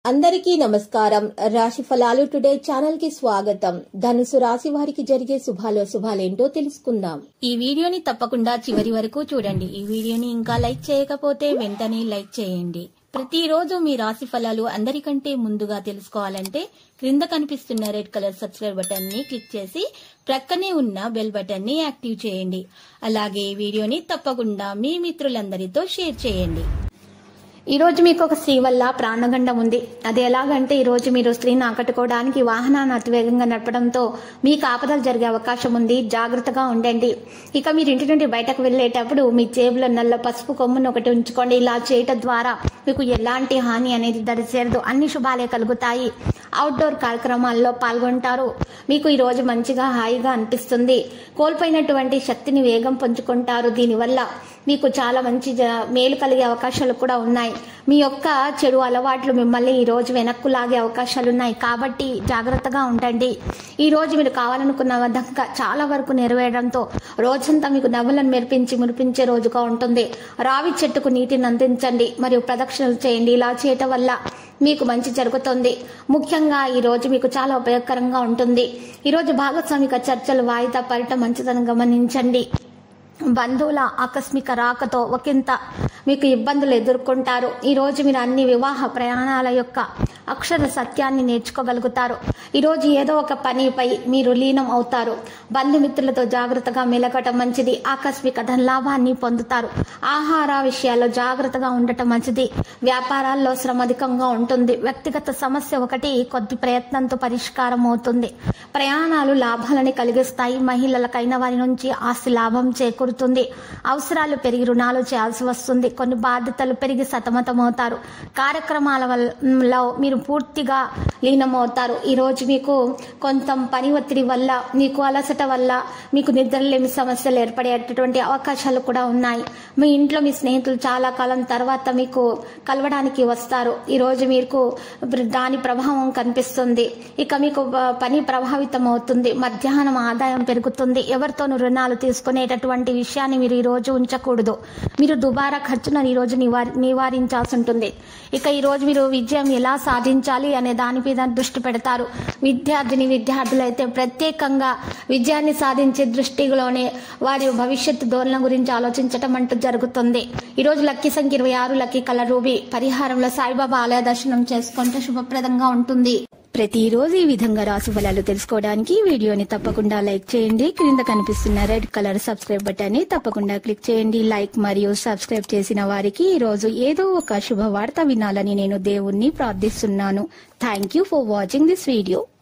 అందరికీ నమస్కారం. రాశి ఫలాలు టుడే ఛానల్ కి స్వాగతం. ధనుసు రాశి వారికి జరిగే శుభాలేంటో తెలుసుకుందాం. ఈ వీడియోని తప్పకుండా చివరి వరకు చూడండి. ఈ వీడియోని ఇంకా లైక్ చేయకపోతే వెంటనే లైక్ చేయండి. ప్రతిరోజు మీ రాశి ఫలాలు అందరికంటే ముందుగా తెలుసుకోవాలంటే క్రింద కనిపిస్తున్న రెడ్ కలర్ సబ్స్క్రైబ్ బటన్ ని క్లిక్ చేసి ప్రక్కనే ఉన్న బెల్ బటన్ ని యాక్టివ్ చేయండి. అలాగే ఈ వీడియోని తప్పకుండా మీ మిత్రులందరితో షేర్ చేయండి. ఈ రోజు మీకు ఒక స్త్రీ వల్ల ప్రాణగండం ఉంది. అది ఎలాగంటే ఈ రోజు మీరు స్త్రీని ఆకట్టుకోవడానికి వాహనాన్ని అతివేగంగా నడపడంతో మీకు ఆపదలు జరిగే అవకాశం ఉంది. జాగ్రత్తగా ఉండండి. ఇక మీరు ఇంటి నుండి బయటకు వెళ్లేటప్పుడు మీ జేబులో నల్ల పసుపు కొమ్మును ఒకటి ఉంచుకోండి. ఇలా చేయటం ద్వారా మీకు ఎలాంటి హాని అనేది దరిచేరదు. అన్ని శుభాలే కలుగుతాయి. అవుట్డోర్ కార్యక్రమాల్లో పాల్గొంటారు. మీకు ఈ రోజు మంచిగా హాయిగా అనిపిస్తుంది. కోల్పోయినటువంటి శక్తిని వేగం పుంజుకుంటారు. దీనివల్ల మీకు చాలా మంచి మేలు కలిగే అవకాశాలు కూడా ఉన్నాయి. మీ యొక్క చెడు అలవాట్లు మిమ్మల్ని ఈ రోజు వెనక్కు లాగే అవకాశాలు ఉన్నాయి. కాబట్టి జాగ్రత్తగా ఉండండి. ఈ రోజు మీరు కావాలనుకున్న విధంగా చాలా వరకు నెరవేరడంతో రోజంతా మీకు నవ్వులను మురిపించే రోజుగా ఉంటుంది. రావి చెట్టుకు నీటిని అందించండి మరియు ప్రదక్షిణలు చేయండి. ఇలా చేయటం వల్ల మీకు మంచి జరుగుతుంది. ముఖ్యంగా ఈ రోజు మీకు చాలా ఉపయోగకరంగా ఉంటుంది. ఈ రోజు భాగస్వామిక చర్చలు వాయిదా పడటం మంచిదని గమనించండి. బంధువుల ఆకస్మిక రాకతో ఒకంత మీకు ఇబ్బందులు ఎదుర్కొంటారు. ఈ రోజు మీరు అన్ని వివాహ ప్రయాణాల యొక్క అక్షర సత్యాన్ని నేర్చుకోగలుగుతారు. ఈరోజు ఏదో ఒక పనిపై మీరు లీనం అవుతారు. బంధుమిత్రులతో జాగ్రత్తగా మెలగటం మంచిది. ఆకస్మిక ధనలాభాన్ని పొందుతారు. ఆహార విషయాల్లో జాగ్రత్తగా ఉండటం మంచిది. వ్యాపారాల్లో శ్రమ అధికంగా ఉంటుంది. వ్యక్తిగత సమస్య ఒకటి కొద్ది ప్రయత్నంతో పరిష్కారం అవుతుంది. ప్రయాణాలు లాభాలని కలిగిస్తాయి. మహిళలకైన వారి నుంచి ఆస్తి లాభం చేకూరుతుంది. అవసరాలు పెరిగి రుణాలు చేయాల్సి వస్తుంది. కొన్ని బాధ్యతలు పెరిగి సతమతమవుతారు. కార్యక్రమాలలో మీరు పూర్తిగా లీనమవుతారు. ఈరోజు మీకు కొంత పని ఒత్తిడి వల్ల మీకు అలసట వల్ల మీకు నిద్రలేమి సమస్యలు ఏర్పడేటటువంటి అవకాశాలు కూడా ఉన్నాయి. మీ ఇంట్లో మీ స్నేహితులు చాలా కాలం తర్వాత మీకు కలవడానికి వస్తారు. ఈరోజు మీకు దాని ప్రభావం కనిపిస్తుంది. ఇక మీకు పని ప్రభావితం అవుతుంది. మధ్యాహ్నం ఆదాయం పెరుగుతుంది. ఎవరితోనూ రుణాలు తీసుకునేటటువంటి విషయాన్ని మీరు ఈ రోజు ఉంచకూడదు. మీరు దుబారా ఖర్చును ఈ రోజు నివారించాల్సి ఉంటుంది. ఇక ఈ రోజు మీరు విజయం ఎలా సాధించాలి అనే దాని మీద దృష్టి పెడతారు. విద్యార్థులు అయితే ప్రత్యేకంగా విజయాన్ని సాధించే దృష్టిలోనే వారి భవిష్యత్తు ధోరణి గురించి ఆలోచించటం అంటూ జరుగుతుంది. ఈ రోజు లక్కీ సంఖ్య 26, లక్కీ కలర్ రూబీ. పరిహారంలో సాయిబాబా ఆలయ దర్శనం చేసుకుంటే శుభప్రదంగా ఉంటుంది. ప్రతిరోజు ఈ విధంగా రాశి ఫలాలు తెలుసుకోవడానికి వీడియోని తప్పకుండా లైక్ చేయండి. క్రింద కనిపిస్తున్న రెడ్ కలర్ సబ్స్క్రైబ్ బటన్ ని తప్పకుండా క్లిక్ చేయండి. లైక్ మరియు సబ్స్క్రైబ్ చేసిన వారికి ఈ రోజు ఏదో ఒక శుభవార్త వినాలని నేను దేవుణ్ణి ప్రార్థిస్తున్నాను. Thank you for watching this video.